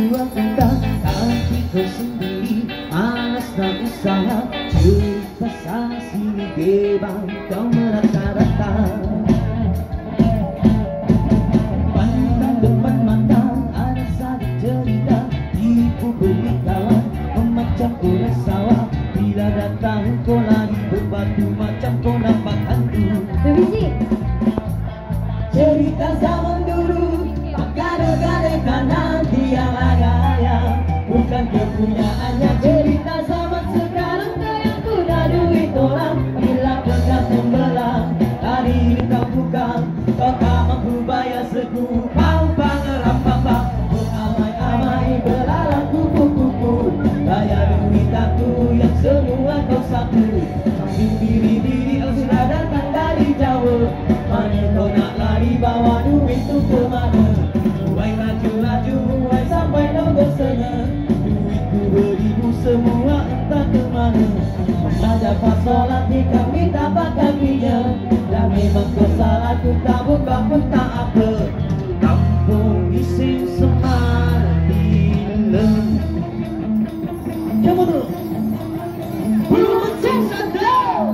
buat entah, tapi kau sendiri malas tak usaha. Cerita sana sini bebas kau merata-rata. Pandang depan mata ada satu cerita, tipu beli kawan memacam orang sawah. Bila datang kau lari berbatu macam kau nampak hantu. Cerita zaman dulu tak gada-gada kanan tiang raya, bukan kepunyaannya. Cerita zaman sekarang kayak kuda duit orang. Bila bekas membelah dari kau bukan, kau tak mampu bayar sekupang pang-pang-pang. Beramai-amai belalang kupu-kupu, bayar duit aku yang semua kau sapu. Sambil diri-diri kau sudah datang dari Jawa. Mana kau nak lari bawa duit tu ke mana? Buai laju-laju, buai sampai nombor sana. Duitku beribu semua entah ke mana. Saja pas solat ni kami tak pakai kakinya. Dan memang kau salah, ku tak buka pun tak apa. Kampung Bising Semarang. Coba dulu. Belum menceng sedang.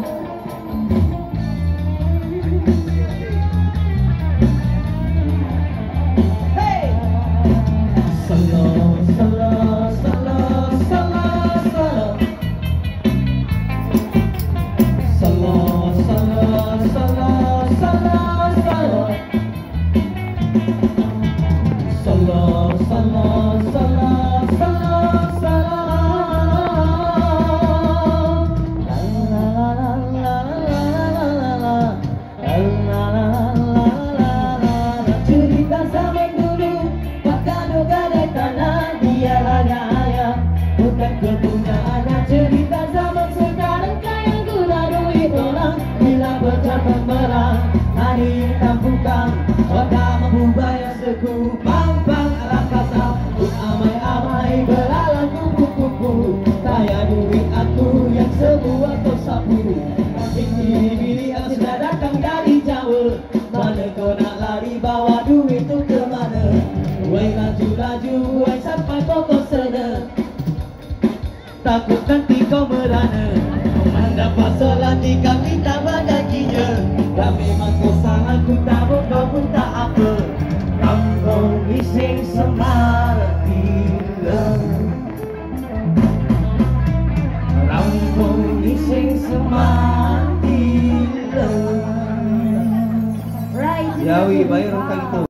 Cerita zaman dulu pakai gadai tanah dia raya, bukan kepunyaannya. Cerita zaman sekarang kayak guna duit orang. Bila bercabang merah hari tampukan, kau tak mampu bayar sekupang pang rakasa. Beramai-amai belalang kupu-kupu, saya duit aku yang semua kau sapu. Bini-bini aku sudah datang dari Jawa. Mana kau nak lari bawa duit tu ke mana? Wai laju-laju, wai sampai pokok sana. Takut nanti kau merana. Mendapat solat di kami tak bagakinya. Dan memang kau salah, ku tak buka pun tak apa. Kampung Bising Semarang. Kampung Bising Semarang. Yawi bayar utang itu.